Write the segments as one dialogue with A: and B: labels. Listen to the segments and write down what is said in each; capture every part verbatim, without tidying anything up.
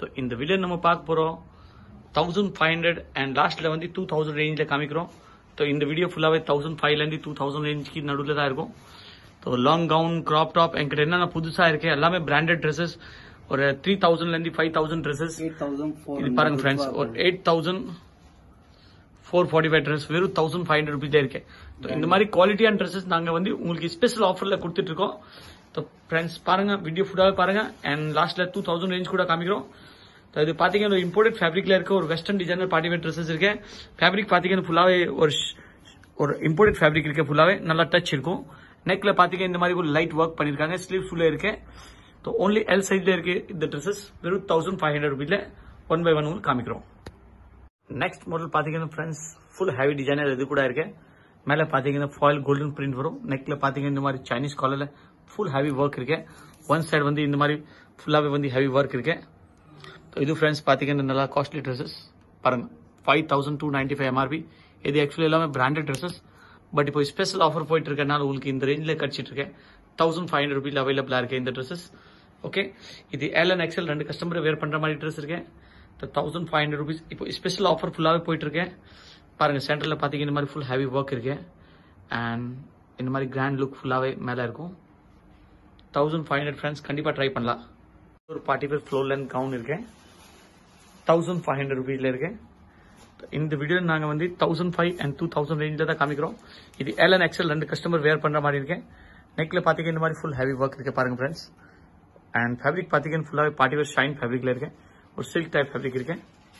A: तो இந்த வீடியோ நம்ம பார்க்க போறோம் தௌசண்ட் ஃபைவ் ஹண்ட்ரட் அண்ட் லாஸ்ட்ல வந்து டூ தௌசண்ட் ரேஞ்சில் காமிக்கிறோம். ஸோ இந்த வீடியோ ஃபுல்லாகவே தௌசண்ட் ஃபைவ்லேருந்து டூ தௌசண்ட் ரேஞ்சுக்கு நடுவில் தான் இருக்கும். So long gown crop top என்கிட்ட என்னென்ன புதுசாக இருக்கு எல்லாமே பிராண்டட் ட்ரெஸ்ஸஸ். ஒரு த்ரீ தௌசண்ட்லேருந்து ஃபைவ் தௌசண்ட் ட்ரெஸ்ஸஸ் இது பாருங்க ஃப்ரெண்ட்ஸ். ஒரு eight thousand four forty five dress வெறும் தௌசண்ட் ஃபைவ் ஹண்ட்ரட் ருபீஸ் இருக்கு. இந்த மாதிரி குவாலிட்டியான ட்ரெஸ்ஸஸ் நாங்கள் வந்து உங்களுக்கு ஸ்பெஷல் ஆஃபரில் கொடுத்துட்டு இருக்கோம். तो फ्रेंड्स பாருங்க வீடியோ ஃபுல்லாவே பாருங்க அண்ட் லாஸ்ட்ல டூ தௌசண்ட் ரேஞ்ச் கூட காமிக்கிறோம். இது பாத்தீங்கன்னா இம்போர்ட்டட் ஃபேப்ரிக்ல இருக்க ஒரு western designer party wear dresses இருக்கு. ஃபேப்ரிக் பாத்தீங்கன்னா ஃபுல்லாவே ஒரு ஒரு இம்போர்ட்டட் ஃபேப்ரிக் இருக்கு. ஃபுல்லாவே நல்லா டச் இருக்கும். நெக்ல பாத்தீங்கன்னா இந்த மாதிரி ஒரு லைட் ஒர்க் பண்ணிருக்காங்க. ஸ்லீவ்ஸ் உள்ள இருக்கு. तो ओनली एल साइज இருக்கு இந்த ட்ரெஸ்ஸஸ் வெறும் தௌசண்ட் ஃபைவ் ஹண்ட்ரட் ருபீஸ்ல ஒன் பை ஒன் உங்களுக்கு காமிக்கிறோம். நெக்ஸ்ட் மாடல் பாத்தீங்கன்னா ஃப்ரெண்ட்ஸ் ஃபுல் ஹெவி டிசைனர் இது கூட இருக்கு. மேல பாத்தீங்கன்னா ஃபாயில் கோல்டன் பிரிண்ட் வரும். நெக்ல பாத்தீங்கன்னா இந்த மாதிரி சைனீஸ் காலர்ல फुल हैवी वर्क इरुक्के. वन साइड வந்து இந்த மாதிரி ஃபுல்லாவே வந்து ஹெவி வர்க் இருக்கு. तो இது फ्रेंड्स பாத்தீங்கன்னா நல்லா காஸ்ட்லி ட்ரெஸ்ஸஸ் பாருங்க five thousand two ninety five MRP. இது एक्चुअली எல்லாமே பிராண்டட் ட்ரெஸ்ஸஸ். பட் இப்போ ஸ்பெஷல் ஆஃபர் போயிட்டு இருக்கனால உங்களுக்கு இந்த ரேஞ்சில கிடைச்சிட்டு இருக்கு. தௌசண்ட் ஃபைவ் ஹண்ட்ரட் ருபீஸ்ல அவைலபிளா இருக்கு இந்த ட்ரெஸ்ஸஸ். ஓகே இது எல் அண்ட் எக்ஸ்எல் ரெண்டு கஸ்டமர் வேர் பண்ற மாதிரி ட்ரெஸ் இருக்கு. तो தௌசண்ட் ஃபைவ் ஹண்ட்ரட் ருபீஸ் இப்போ ஸ்பெஷல் ஆஃபர் ஃபுல்லாவே போயிட்டு இருக்கு. பாருங்க சென்டர்ல பாத்தீங்கன்னா இந்த மாதிரி ஃபுல் ஹெவி வர்க் இருக்கு அண்ட் இந்த மாதிரி கிராண்ட் லுக் ஃபுல்லாவே மேல இருக்கும். தௌசண்ட் ஃபைவ் ஹண்ட்ரட் ஃப்ரெண்ட்ஸ் கண்டிப்பா ட்ரை பண்ணலாம். ஒரு party wear floor length gown இருக்கு. தௌசண்ட் ஃபைவ் ஹண்ட்ரட் ருபீஸ்ல இருக்கு. இந்த வீடியோ நாங்க வந்து thousand five and two thousand ரேஞ்சில் தான் காமிக்கிறோம். இது எல் அண்ட் எக்ஸ்எல் ரெண்டு கஸ்டமர் வேர் பண்ற மாதிரி இருக்கு. நெக்ல பாத்தீங்கன்னா இந்த மாதிரி ஃபுல் ஹெவி ஒர்க் இருக்கு பாருங்க ஃப்ரெண்ட்ஸ். அண்ட் ஃபேப்ரிக் பாத்தீங்கன்னா ஃபுல்லாவே பார்ட்டி வேர் ஷைன் ஃபேப்ரிக்ல இருக்கு. ஒரு சில்க் டைப் ஃபேப்ரிக் இருக்கு.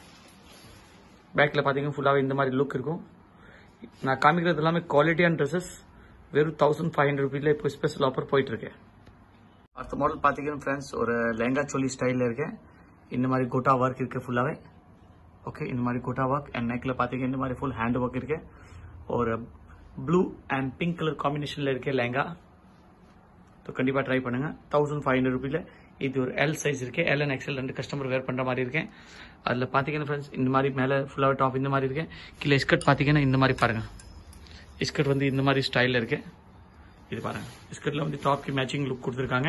A: பேக்ல பாத்தீங்கன்னா ஃபுல்லாவே இந்த மாதிரி லுக் இருக்கும். நான் காமிக்கிறது எல்லாமே குவாலிட்டியான ட்ரெஸ்ஸஸ் வெறும் தௌசண்ட் ஃபைவ் ஹண்ட்ரட் ருபீஸ்ல இப்போ ஸ்பெஷல் ஆஃபர் போயிட்டு இருக்கு. அடுத்த மாடல் பாத்தீங்கன்னா ஃப்ரெண்ட்ஸ் ஒரு லெஹங்கா சோலி ஸ்டைல்ல இருக்கு. இந்த மாதிரி கோட்டா ஒர்க் இருக்கு ஃபுல்லாவே. ஓகே இந்த மாதிரி கோட்டா ஒர்க் அண்ட் நெக்ல பாத்தீங்கன்னா இந்த மாதிரி ஃபுல் ஹேண்ட் ஒர்க் இருக்கு. ஒரு ப்ளூ அண்ட் பிங்க் கலர் காம்பினேஷன்ல இருக்கு லெஹங்கா. तो கண்டிப்பா ட்ரை பண்ணுங்க. தௌசண்ட் ஃபைவ் ஹண்ட்ரட் ருபீஸ்ல இது ஒரு எல் சைஸ் இருக்கு. எல் அண்ட் எக்ஸ்எல் ரெண்டு கஸ்டமர் வேர் பண்ற மாதிரி இருக்கு. அதுல பாத்தீங்கன்னா ஃப்ரெண்ட்ஸ் இந்த மாதிரி மேல ஃபுல்லாவே டாப் இந்த மாதிரி இருக்கு. கீழே ஸ்கர்ட் பாத்தீங்கன்னா இந்த மாதிரி பாருங்க. ஸ்கர்ட் வந்து இந்த மாதிரி ஸ்டைல்ல இருக்கு. இது பாருங்க ஸ்கர்ட்ல வந்து டாப் की மேட்சிங் லுக் கொடுத்திருக்காங்க.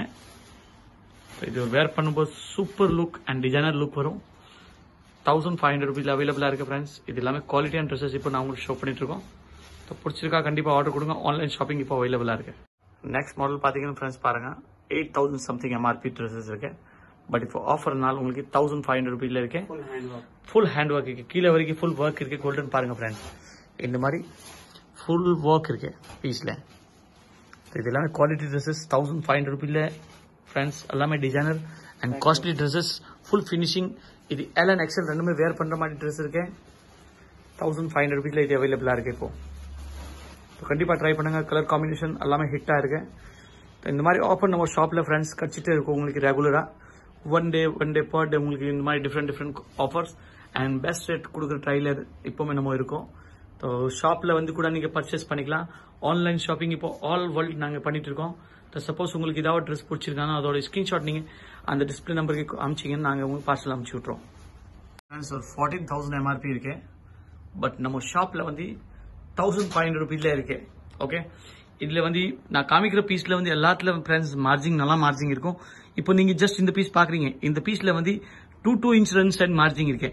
A: இது வேர் பண்ணும்போது super look and designer look வரும். தௌசண்ட் ஃபைவ் ஹண்ட்ரட் ருபீஸ்ல அவைலபிளா இருக்கு ஃப்ரெண்ட்ஸ். இது எல்லாமே குவாலிட்டியான ட்ரெஸ்ஸஸ் இப்போ நான் உங்களுக்கு ஷோ பண்ணிட்டு இருக்கோம். तो பிடிச்சிருக்கா கண்டிப்பா ஆர்டர் கொடுங்க. ஆன்லைன் ஷாப்பிங் இப்போ அவைலபிளா இருக்கு. நெக்ஸ்ட் மாடல் பாத்தீங்கன்னா ஃப்ரெண்ட்ஸ் பாருங்க eight thousand something MRP dresses இருக்கு. பட் இப்போ ஆஃபர்னால உங்களுக்கு தௌசண்ட் ஃபைவ் ஹண்ட்ரட் ருபீஸ்ல இருக்கு. ஃபுல் ஹேண்ட் ஒர்க் இருக்கு. கீழே வரைக்கும் ஃபுல் ஒர்க் இருக்கு. கோல்டன் பாருங்க ஃப்ரெண்ட்ஸ் இந்த மாதிரி ஃபுல் ஒர்க் இருக்கு பீஸ்ல. இது எல்லாமே quality dresses thousand five hundred ருபீஸ்ல ஃப்ரெண்ட்ஸ் எல்லாமே designer and costly dresses full finishing. இது எல் அண்ட் எக்ஸ்எல் ரெண்டுமே வேர் பண்ற மாதிரி ட்ரெஸ் இருக்கு. தௌசண்ட் ஃபைவ் ஹண்ட்ரட் ருபீஸ்ல இது அவைலபிளா இருக்கு இப்போ. கண்டிப்பா ட்ரை பண்ணுங்க. கலர் காம்பினேஷன் எல்லாமே ஹிட்டா இருக்கு. இந்த மாதிரி ஆஃபர் நம்ம ஷாப்ல ஃப்ரெண்ட்ஸ் கிடைச்சிட்டே இருக்கும் உங்களுக்கு ரெகுலரா. One day one day per day உங்களுக்கு இந்த மாதிரி different different offers and best rate கொடுக்குற ட்ரைலர் இப்போவுமே நம்ம இருக்கும். ஸோ ஷாப்ல வந்து கூட நீங்க பர்ச்சேஸ் பண்ணிக்கலாம். ஆன்லைன் ஷாப்பிங் இப்போ ஆல் வேர்ல்டு நாங்க பண்ணிட்டு இருக்கோம். சப்போஸ் உங்களுக்கு ஏதாவது ட்ரெஸ் பிடிச்சிருக்காங்க அதோட ஸ்கிரீன்ஷாட் நீங்க அந்த டிஸ்பிளே நம்பருக்கு அனுப்பிச்சிங்கன்னா நாங்க உங்களுக்கு பார்சல் அனுப்பிச்சு விட்டுறோம். ஒரு ஃபோர்டீன் தௌசண்ட் எம்ஆர்பி இருக்கு. பட் நம்ம ஷாப்ல வந்து தௌசண்ட் ஃபைவ் ஹண்ட்ரட் ருபீஸ்ல இருக்கு. ஓகே இதுல வந்து நான் காமிக்கிற பீஸ்ல வந்து எல்லாத்துல ஃப்ரெண்ட்ஸ் மார்ஜிங் நல்லா மார்ஜிங் இருக்கும். இப்போ நீங்க ஜஸ்ட் இந்த பீஸ் பாக்குறீங்க. இந்த பீஸ்ல வந்து two two inch run side margin இருக்கு.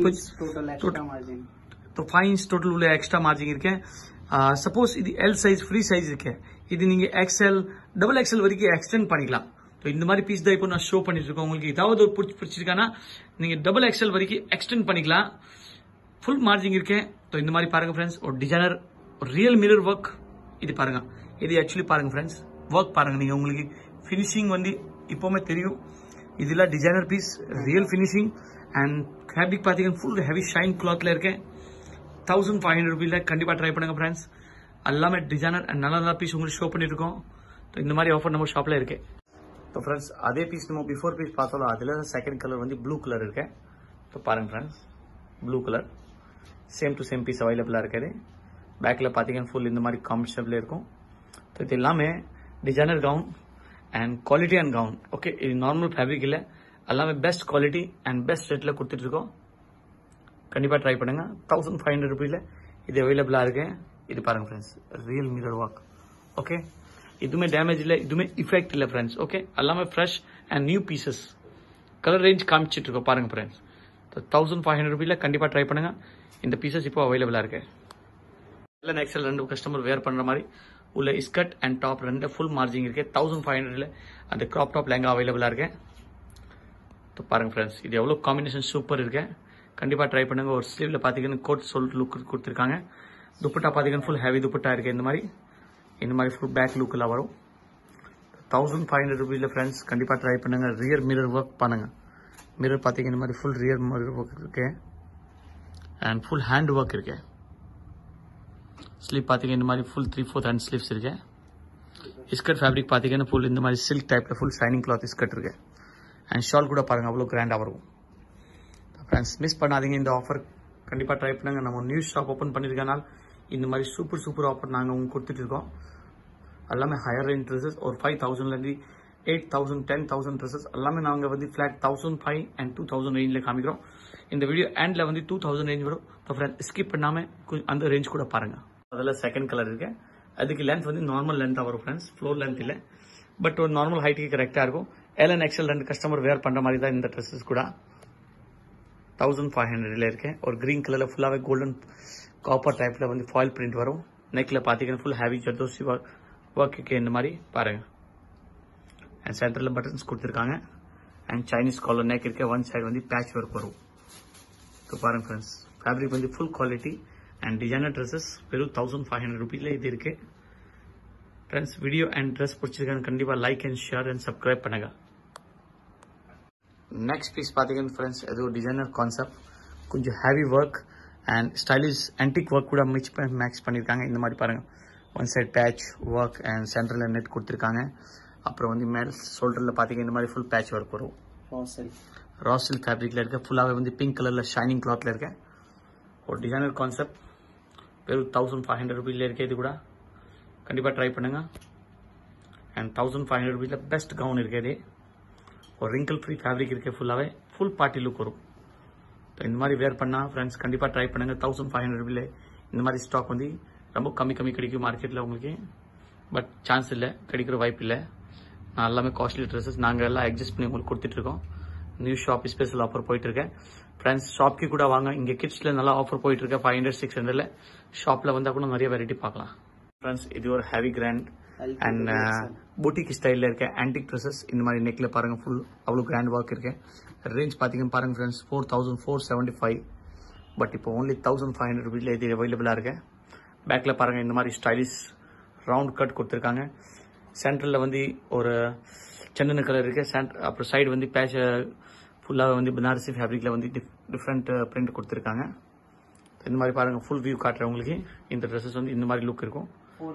A: तो फाइव इंच टोटल उल्ले एक्स्ट्रा मार्जिन इरुक्के. सपोज இது எல் சைஸ் ஃப்ரீ சைஸ் இருக்கு. இது நீங்க எக்ஸ்எல் டபுள் எக்ஸ்எல் வரைக்கும் எக்ஸ்டெண்ட் பண்ணிக்கலாம். तो இந்த மாதிரி பீஸ் தான் இப்போ நான் ஷோ பண்ணிட்டு இருக்கேன். உங்களுக்கு ஏதாவது ஒரு பிடிச்சிருக்கானா நீங்க டபுள் எக்ஸ்எல் வரைக்கும் எக்ஸ்டெண்ட் பண்ணிக்கலாம். ஃபுல் மார்ஜின் இருக்கு. तो இந்த மாதிரி பாருங்க ஃப்ரெண்ட்ஸ் ஒரு டிசைனர் ஒரு ரியல் மிரர் ஒர்க் இது பாருங்க. இது एक्चुअली பாருங்க ஃப்ரெண்ட்ஸ் ஒர்க் பாருங்க நீங்க உங்களுக்கு ஃபினிஷிங் வந்து இப்போமே தெரியும். இதுல designer piece real finishing and fabric பாத்தீங்கன்னா ஃபுல் ஹெவி ஷைன் கிளாத்ல இருக்கு. தௌசண்ட் ஃபைவ் ஹண்ட்ரட் ருபீஸ்ல கண்டிப்பா ட்ரை பண்ணுங்க ஃப்ரெண்ட்ஸ். எல்லாமே டிசைனர் அண்ட் நல்ல நல்ல பீஸ் உங்களுக்கு ஷோ பண்ணிட்டு இருக்கோம். இந்த மாதிரி ஆஃபர் நம்ம ஷாப்ல இருக்கு. तो फ्रेंड्स அதே பீஸ் நம்ம பிஃபோர் பீஸ் பார்த்தோம். அதுல செகண்ட் கலர் வந்து ப்ளூ கலர் இருக்கு. तो பாருங்க friends blue colour same to same piece அவைலபிளா இருக்குது. பேக்ல பாத்தீங்கன்னா ஃபுல் இந்த மாதிரி காம்பினேஷன்ல இருக்கும். तो இது எல்லாமே டிசைனர் கவுன் அண்ட் குவாலிட்டியான கவுன். ஓகே இது நார்மல் ஃபேப்ரிக் இல்ல. எல்லாமே பெஸ்ட் குவாலிட்டி அண்ட் பெஸ்ட் ரேட்ல கொடுத்துட்டு இருக்கோம். கண்டிப்பா ட்ரை பண்ணுங்க. தௌசண்ட் ஃபைவ் ஹண்ட்ரட் ருபீஸ்ல இது அவைலபிளா இருக்கு. இது பாருங்க friends real mirror work. Okay இதுமே டேமேஜ் இல்ல இதுமே இஃபெக்ட் இல்ல ஃப்ரெண்ட்ஸ். ஓகே எல்லாமே fresh and new pieces. Colour range காமிச்சிட்டு இருக்கோம் பாருங்க ஃப்ரெண்ட்ஸ். தௌசண்ட் ஃபைவ் ஹண்ட்ரட் ருபீல கண்டிப்பாக ட்ரை பண்ணுங்க. இந்த பீசஸ் இப்போ அவைலபிளாக இருக்கு. எல் எக்ஸ்எல் ரெண்டு கஸ்டமர் வேர் பண்ணுற மாதிரி உள்ள ஸ்கர்ட் அண்ட் டாப் ரெண்டு ஃபுல் மார்ஜிங் இருக்கு. தௌசண்ட் ஃபைவ் ஹண்ட்ரட்ல அந்த கிராப் டாப் லெங்கா அவைலபிளாக இருக்கு. பாருங்க ஃப்ரெண்ட்ஸ், இது எவ்வளோ காம்பினேஷன் சூப்பர் இருக்கு. கண்டிப்பாக ட்ரை பண்ணுங்க. ஒரு ஸ்லீவ்ல பார்த்தீங்கன்னா கோட் சோல் லுக் கொடுத்துருக்காங்க. துப்பட்டா பார்த்தீங்கன்னா ஃபுல் ஹெவி துப்பட்டா இருக்கு. இந்த மாதிரி இந்த மாதிரி ஃபுல் பேக் லுக்கில் வரும். தௌசண்ட் ஃபைவ் ஹண்ட்ரட் ருபீஸில் ஃப்ரெண்ட்ஸ் கண்டிப்பாக ட்ரை பண்ணுங்க. ரியர் மிரர் ஒர்க் பண்ணுங்க. மிரர் பார்த்தீங்கன்னா இந்த மாதிரி ஃபுல் ரியர் மிரர் ஒர்க் இருக்கு அண்ட் ஃபுல் ஹேண்ட் ஒர்க் இருக்கு. ஸ்லீவ் பார்த்தீங்கன்னா இந்த மாதிரி full three fourth hand sleeves இருக்கு. ஸ்கர்ட் ஃபேப்ரிக் பார்த்தீங்கன்னா ஃபுல் இந்த மாதிரி சில்க் டைப்ல ஃபுல் ஷைனிங் கிளாத் ஸ்கர்ட் இருக்கு. அண்ட் ஷால் கூட பாருங்க அவ்வளோ கிராண்டாக வரும். ஃப்ரெண்ட்ஸ் மிஸ் பண்ணாதீங்க இந்த ஆஃபர். கண்டிப்பாக ட்ரை பண்ணுங்க. நம்ம நியூ ஷாப் ஓப்பன் பண்ணியிருக்கனால இந்த மாதிரி சூப்பர் சூப்பர் ஆஃபர் நாங்கள் உங்களுக்கு கொடுத்துட்டு இருக்கோம். எல்லாமே ஹையர் ரேஞ்ச் ட்ரெஸ்ஸஸ் ஒரு ஃபைவ் தௌசண்ட்லேருந்து eight thousand ten thousand dresses எல்லாமே நாங்கள் வந்து flat thousand five and two thousand ரேஞ்சில் காமிக்கிறோம். இந்த வீடியோ எண்டில் வந்து டூ தௌசண்ட் ரேஞ்ச் வரும். இப்போ ஃப்ரெண்ட் ஸ்கிப் பண்ணாமல் அந்த ரேஞ்ச் கூட பாருங்க. அதில் செகண்ட் கலர் இருக்கு. அதுக்கு லென்த் வந்து நார்மல் லென்த்தாக வரும் ஃப்ரெண்ட்ஸ், ஃப்ளோர் லென்த் இல்லை. பட் ஒரு நார்மல் ஹைட்டுக்கு கரெக்டாக இருக்கும். எல் அண்ட் எக்ஸ்எல் ரெண்டு கஸ்டமர் வேர் பண்ணுற மாதிரி தான் இந்த ட்ரெஸ்ஸஸ் கூட. தௌசண்ட் ஃபைவ் ஹண்ட்ரட்ல இருக்கு. ஒரு கிரீன் கலரில் ஃபுல்லாகவே கோல்டன் காப்பர் டைப்பில் வந்து ஃபாயில் பிரிண்ட் வரும். நெக்கில் பார்த்தீங்கன்னா ஃபுல் ஹெவி ஜர்தோசி ஒர்க்கு இந்த மாதிரி பாருங்க. அண்ட் சென்டரில் பட்டன்ஸ் கொடுத்துருக்காங்க. அண்ட் சைனீஸ் காலர் நெக் இருக்க. ஒன் சைடு வந்து பேட்ச் ஒர்க் வரும். இப்போ பாருங்க ஃப்ரெண்ட்ஸ், ஃபேப்ரிக் வந்து full quality and designer dresses வெறும் தௌசண்ட் ஃபைவ் ஹண்ட்ரட் ருபீஸில் இது இருக்கு. ஃப்ரெண்ட்ஸ் வீடியோ அண்ட் ட்ரெஸ் பிடிச்சிருக்காங்க கண்டிப்பாக like and share and subscribe பண்ணுங்க. நெக்ஸ்ட் பீஸ் பார்த்தீங்கன்னா ஃப்ரெண்ட்ஸ் அது ஒரு டிசைனர் கான்செப்ட். கொஞ்சம் heavy work and stylish antique work கூட மிக்ஸ் மேக்ஸ் பண்ணியிருக்காங்க. இந்த மாதிரி பாருங்க, one side patch work and சென்டரில் நெட் கொடுத்துருக்காங்க. அப்புறம் வந்து மேல் ஷோல்டரில் பார்த்தீங்கன்னா இந்த மாதிரி ஃபுல் பேட்ச் ஒர்க் வரும். ரா சில்க் ஃபேப்ரிக்கில் இருக்க. ஃபுல்லாகவே வந்து பிங்க் கலரில் ஷைனிங் கிளாத்தில் இருக்க ஒரு டிசைனர் கான்செப்ட். வெறும் தௌசண்ட் ஃபைவ் ஹண்ட்ரட் ருபீஸில் இருக்க. இது கூட கண்டிப்பாக ட்ரை பண்ணுங்க. அண்ட் தௌசண்ட் ஃபைவ் ஹண்ட்ரட் ருபீஸில் பெஸ்ட் கவுன் இருக்குது. ஒரு ரிங்கிள் ஃப்ரீ ஃபேப்ரிக் இருக்கு. ஃபுல்லாகவே ஃபுல் பார்ட்டி லுக் வரும். இந்த மாதிரி வேர் பண்ணால் ஃப்ரெண்ட்ஸ் கண்டிப்பாக ட்ரை பண்ணுங்க. தௌசண்ட் ஃபைவ் ஹண்ட்ரட் ருபீல இந்த மாதிரி ஸ்டாக் வந்து ரொம்ப கம்மி கம்மி கிடைக்கும் மார்க்கெட்டில் உங்களுக்கு. பட் சான்ஸ் இல்லை, கிடைக்கிற வாய்ப்பு இல்லை. நான் எல்லாமே காஸ்ட்லி ட்ரெஸ்ஸஸ் நாங்கள் எல்லாம் அட்ஜஸ்ட் பண்ணி உங்களுக்கு கொடுத்துட்ருக்கோம். நியூ ஷாப் ஸ்பெஷல் ஆஃபர் போயிட்டு இருக்கேன். ஃப்ரெண்ட்ஸ் ஷாப்க்கு கூட வாங்க. இங்கே கிட்ஸில் நல்லா ஆஃபர் போயிட்டு இருக்கேன். ஃபைவ் ஹண்ட்ரட் சிக்ஸ் ஹண்ட்ரட்ல ஷாப்பில் வந்தால் கூட நிறைய வெரைட்டி பார்க்கலாம். ஃப்ரெண்ட்ஸ் இது ஒரு ஹெவி கிராண்ட் அண்ட் பூட்டிக் ஸ்டைலில் இருக்க ஆன்டிக் ட்ரெஸ்ஸஸ். இந்த மாதிரி நெக்கில் பாருங்க ஃபுல் அவ்வளோ கிராண்ட் ஒர்க் இருக்கு. ரேஞ்ச் பார்த்தீங்கன்னா பாருங்க friends four thousand four seventy five but இப்போ ஓன்லி தௌசண்ட் ஃபைவ் ஹண்ட்ரட் ருபீஸில் இது அவைலபிளாக இருக்கு. பேக்கில் பாருங்க இந்த மாதிரி ஸ்டைலிஷ் ரவுண்ட் கட் கொடுத்துருக்காங்க. சென்டரில் வந்து ஒரு சந்தன கலர் இருக்கு. சென்டர் அப்புறம் சைடு வந்து பேட்ச் ஃபுல்லாக வந்து பனாரசி ஃபேப்ரிக்கில் வந்து டிஃப்ரெண்ட் பிரிண்ட் கொடுத்துருக்காங்க. இந்த மாதிரி பாருங்க ஃபுல் வியூ காட்டுறேன் உங்களுக்கு. இந்த ட்ரெஸ்ஸஸ் வந்து இந்த மாதிரி லுக் இருக்கும்.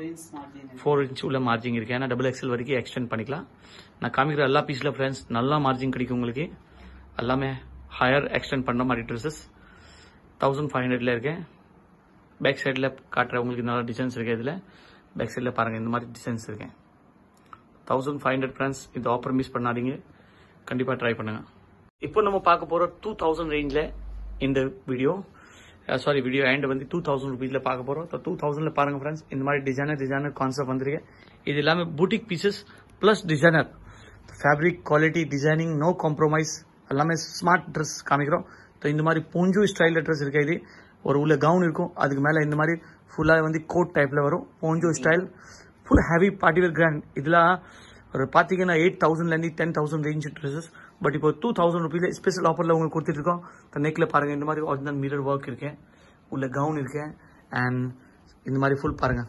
A: ஃபோர் இன்ச் உள்ள மார்ஜிங் இருக்கு. ஏன்னா டபுள் எக்ஸ்எல் வரைக்கும் எக்ஸ்டெண்ட் பண்ணிக்கலாம். நான் காமிக்கிற எல்லா பீஸில் ஃப்ரெண்ட்ஸ் நல்லா மார்ஜிங் கிடைக்கும் உங்களுக்கு. எல்லாமே ஹையர் எக்ஸ்டெண்ட் பண்ண மாதிரி ட்ரெஸ்ஸஸ் தௌசண்ட் ஃபைவ் ஹண்ட்ரட்ல இருக்கு. பேக் சைடில் காட்டுற உங்களுக்கு நல்லா டிசைன்ஸ் இருக்கு. இதில் பேக் சைடில் பாருங்க இந்த மாதிரி டிசைன்ஸ் இருக்கு. தௌசண்ட் ஃபைவ் ஹண்ட்ரட் ஃப்ரெண்ட்ஸ் இந்த ஆஃபர் மிஸ் பண்ணாதீங்க. கண்டிப்பாக ட்ரை பண்ணுங்க. இப்போ நம்ம பார்க்க போகிற டூ தௌசண்ட் ரேஞ்சில் இந்த வீடியோ சாரி வீடியோ அண்ட் வந்து டூ தௌசண்ட் ருபீஸில் பார்க்க போகிறோம். டூ தௌசண்டில் பாருங்க ஃப்ரெண்ட்ஸ் இந்த மாதிரி டிசைனர் டிசைனர் கான்செப்ட் வந்துருக்கு. இது எல்லாமே boutique pieces plus designer fabric quality designing no compromise. எல்லாமே ஸ்மார்ட் ட்ரெஸ் காமிக்கிறோம். இந்த மாதிரி பூஞ்சு ஸ்டைலில் ட்ரெஸ் இருக்கு. இது ஒரு உள்ள கவுன் இருக்கும். அதுக்கு மேலே இந்த மாதிரி ஃபுல்லாக வந்து கோட் டைப்பில் வரும். பூஞ்சு style full heavy party wear grand. இதெல்லாம் ஒரு பார்த்தீங்கன்னா எயிட் தௌசண்ட்லேருந்து ten thousand range dresses. But இப்போ டூ தௌசண்ட் ருபீஸில் ஸ்பெஷல் ஆஃபரில் உங்களுக்கு கொடுத்துட்ருக்கோம். நெக்கில் பாருங்கள் இந்த மாதிரி ஒரிஜினல் மிரர் ஒர்க் இருக்கேன். உள்ள கவுன் இருக்கேன். அண்ட் இந்த மாதிரி ஃபுல் பாருங்கள்.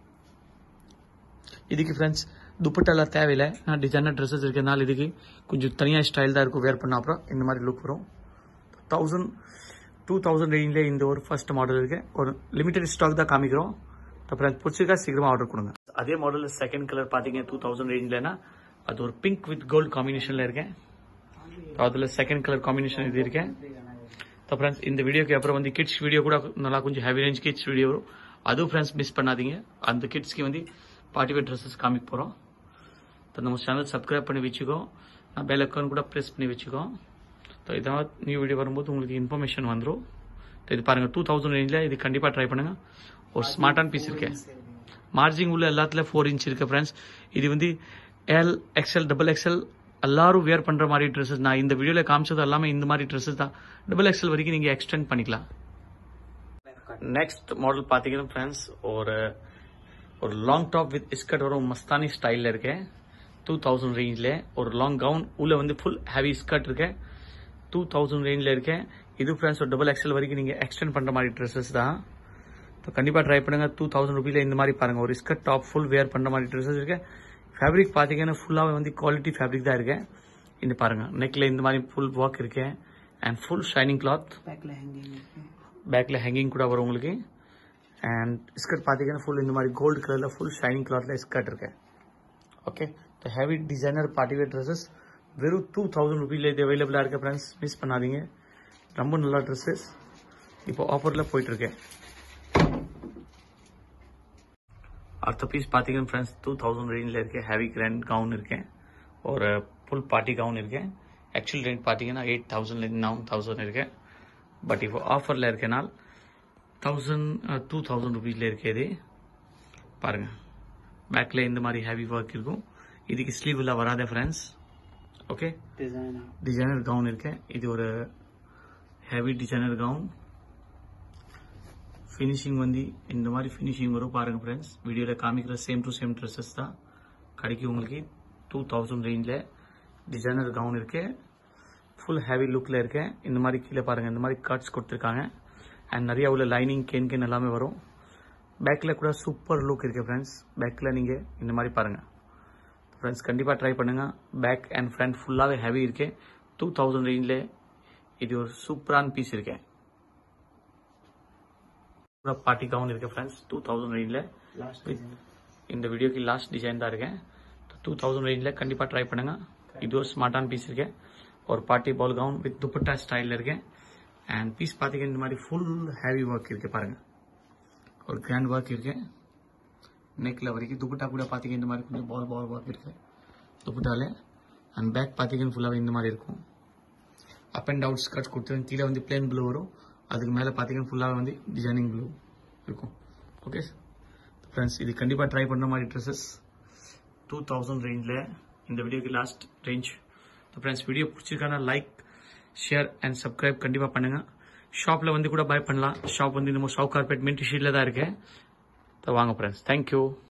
A: இதுக்கு ஃப்ரெண்ட்ஸ் துப்பட்டெல்லாம் தேவையில்லை. நான் டிசைனர் ட்ரெஸ்ஸஸ் இருக்கிறதுனால இதுக்கு கொஞ்சம் தனியாக ஸ்டைல் தான் இருக்கும். வேர் பண்ண அப்புறம் இந்த மாதிரி லுக் வரும். தௌசண்ட் டூ தௌசண்ட் ரேஞ்சில் இந்த ஒரு ஃபர்ஸ்ட் மாடல் இருக்கு. ஒரு லிமிடெட் ஸ்டாக் தான் காமிக்கிறோம். அப்புறம் பிடிச்சிருக்கா சீக்கிரமாக ஆர்டர் கொடுங்க. அதே மாடலில் செகண்ட் கலர் பார்த்தீங்க டூ தௌசண்ட் ரேஞ்சில்னா அது ஒரு பிங்க் வித் கோல்டு காம்பினேஷனில் இருக்கேன். அதில் செகண்ட் கலர் காம்பினேஷன் இது இருக்கேன். ஃப்ரெண்ட்ஸ் இந்த வீடியோக்கு அப்புறம் வந்து கிட்ஸ் வீடியோ கூட நல்லா கொஞ்சம் ஹெவி ரேஞ்ச் கிட்ஸ் வீடியோ வரும். அதுவும் ஃப்ரெண்ட்ஸ் மிஸ் பண்ணாதீங்க. அந்த கிட்ஸ்க்கு வந்து பார்ட்டி வேர் ட்ரெஸ்ஸஸ் காமிக்க போகிறோம். நம்ம சேனல் சப்ஸ்கிரைப் பண்ணி வச்சுக்கோ. நான் பெல் ஐக்கான் கூட ப்ரெஸ் பண்ணி வச்சுக்கோ. இதாவது நியூ வீடியோ வரும்போது உங்களுக்கு இன்ஃபர்மேஷன் வந்துடும். இது பாருங்கள் டூ தௌசண்ட் ரேஞ்சில் இது கண்டிப்பாக ட்ரை பண்ணுங்கள். ஒரு ஸ்மார்ட்டான பீஸ் இருக்கேன். மார்ஜிங் உள்ள எல்லாத்துல ஃபோர் இன்ச் இருக்கு ஃப்ரெண்ட்ஸ். இது வந்து எல் எக்ஸ்எல் டபுள் எக்ஸ்எல் எல்லாரும் வியர் பண்ற மாதிரி ட்ரெஸ்ஸஸ். நான் இந்த வீடியோல காமிச்சது எல்லாமே இந்த மாதிரி ட்ரெஸ்ஸஸ் தான். டபுள் எக்ஸ்எல் வரைக்கும் நீங்க எக்ஸ்டெண்ட் பண்ணிக்கலாம். நெக்ஸ்ட் மாடல் பாத்தீங்கன்னா ஃப்ரெண்ட்ஸ், ஒரு ஒரு லாங் டாப் வித் ஸ்கர்ட் வரும் மஸ்தானி ஸ்டைல்ல இருக்கு. டூ தௌசண்ட் ரேஞ்ச்ல ஒரு லாங் கவுன் உள்ள வந்து ஃபுல் ஹெவி ஸ்கர்ட் இருக்கு. டூ தௌசண்ட் ரேஞ்ச்ல இருக்கு. இது ஃப்ரெண்ட்ஸ் ஒரு டபுள் எக்ஸ்எல் வரைக்கும் நீங்க எக்ஸ்டெண்ட் பண்ற மாதிரி ட்ரெஸ்ஸஸ் தான். கண்டிப்பா ட்ரை பண்ணுங்க. டூ தௌசண்ட் ருபீல இந்த மாதிரி பாருங்க, ஒரு ஸ்கர்ட் டாப் ஃபுல் வேர் பண்ற மாதிரி ட்ரெஸ்ஸஸ் இருக்கு. ஃபேப்ரிக் பாத்தீங்கன்னா ஃபுல்லாவே வந்து குவாலிட்டி ஃபேப்ரிக் தான் இருக்கு. இந்த பாருங்க, நெக்ல இந்த மாதிரி ஃபுல் ஒர்க் இருக்கு அண்ட் ஃபுல் ஷைனிங் கிளாத். பேக்ல ஹேங்கிங் இருக்கு. பேக்ல ஹேங்கிங் கூட வரும் உங்களுக்கு. அண்ட் ஸ்கர்ட் பாத்தீங்கன்னா ஃபுல் இந்த மாதிரி கோல்டு கலர்ல ஃபுல் ஷைனிங் கிளாத்ல ஸ்கர்ட் இருக்கு. Okay, the heavy designer party wear dresses வெறும் டூ தௌசண்ட் ருபீல இது அவைலபிளா இருக்கு ஃப்ரெண்ட்ஸ். மிஸ் பண்ணாதீங்க, ரொம்ப நல்ல ட்ரெஸ்ஸஸ் இப்போ ஆஃபர்ல போயிட்டு இருக்கு. அடுத்த பீஸ் பாத்தீங்கன்னா ஃப்ரெண்ட்ஸ், டூ தௌசண்ட் ரேஞ்சில் இருக்கு. ஹெவி கிராண்ட் கவுன் இருக்கு, ஒரு ஃபுல் பார்ட்டி கவுன் இருக்கு. ஆக்சுவல் ரேட் பாத்தீங்கன்னா எயிட் தௌசண்ட் நைன் தௌசண்ட் இருக்கு. பட் இப்போ ஆஃபர்ல இருக்கனால தௌசண்ட் டூ தௌசண்ட் ருபீஸ்ல இருக்கு. இது பாருங்க, பேக்ல இந்த மாதிரி ஹெவி ஒர்க் இருக்கும். இதுக்கு ஸ்லீவ் எல்லாம் வராத ஃப்ரெண்ட்ஸ். ஓகே, டிசைனர் கவுன் இருக்கு. இது ஒரு ஹெவி டிசைனர் கவுன். ஃபினிஷிங் வந்து இந்த மாதிரி ஃபினிஷிங் வரும் பாருங்க ஃப்ரெண்ட்ஸ். வீடியோல காமிக்கிற சேம் டு சேம் ட்ரெஸ்ஸஸ் தான் கிடைக்கும் உங்களுக்கு. டூ தௌசண்ட் ரேஞ்சில் டிசைனர் கவுன் இருக்கு, ஃபுல் ஹெவி லுக்ல இருக்கு. இந்த மாதிரி கீழே பாருங்க, இந்த மாதிரி கட்ஸ் கொடுத்துருக்காங்க. அண்ட் நிறைய உள்ள லைனிங் கேன் கேன் எல்லாமே வரும். பேக்ல கூட சூப்பர் லுக் இருக்கு ஃப்ரெண்ட்ஸ். பேக்ல நீங்க இந்த மாதிரி பாருங்க ஃப்ரெண்ட்ஸ், கண்டிப்பா ட்ரை பண்ணுங்க. பேக் அண்ட் ஃப்ரண்ட் ஃபுல்லாவே ஹெவி இருக்கு. டூ தௌசண்ட் ரேஞ்சில் இது ஒரு சூப்பரான பீஸ் இருக்கு. பார்ட்டி கவுன் இருக்கு ஃப்ரெண்ட்ஸ், டூ தௌசண்ட் ரேஞ்சில். இந்த வீடியோக்கு லாஸ்ட் டிசைன் தான் இருக்கேன். டூ தௌசண்ட் ரேஞ்சில் கண்டிப்பா ட்ரை பண்ணுங்க. இது ஒரு ஸ்மார்ட்டான பீஸ் இருக்கு. ஒரு party ball gown with dupatta ஸ்டைல்ல இருக்கு. அண்ட் பீஸ் பாத்தீங்கன்னா இந்த மாதிரி ஃபுல் ஹெவி ஒர்க் இருக்கு பாருங்க. ஒரு கிராண்ட் ஒர்க் இருக்கு நெக்ல வரைக்கும். துப்பட்டா கூட பாத்தீங்கன்னா இந்த மாதிரி கொஞ்சம் பால் பால் ஒர்க் இருக்கு துப்பட்டால. அண்ட் பேக் பாத்தீங்கன்னா ஃபுல்லாவே இந்த மாதிரி இருக்கும். அப் அண்ட் டவுன் ஸ்கர்ட்ஸ் கொடுத்து கீழே வந்து பிளேன் ப்ளூ வரும். அதுக்கு மேல பாத்தீங்கன்னா ஃபுல்லாவே வந்து டிசைனிங் ப்ளூ இருக்கும். ஓகே ஃப்ரெண்ட்ஸ், இது கண்டிப்பா ட்ரை பண்ண மாதிரி ட்ரெஸ்ஸஸ் டூ தௌசண்ட் ரேஞ்சில். இந்த வீடியோக்கு லாஸ்ட் ரேஞ்ச். ஃப்ரெண்ட்ஸ், வீடியோ பிடிச்சிருக்கான லைக் ஷேர் அண்ட் சப்ஸ்கிரைப் கண்டிப்பா பண்ணுங்க. ஷாப்ல வந்து கூட பை பண்ணலாம். ஷாப் வந்து நம்ம ஷாப் கார்பெட் மின்ட் ஷீட்ல தான் இருக்கு. வாங்க ஃப்ரெண்ட்ஸ், தேங்க்யூ.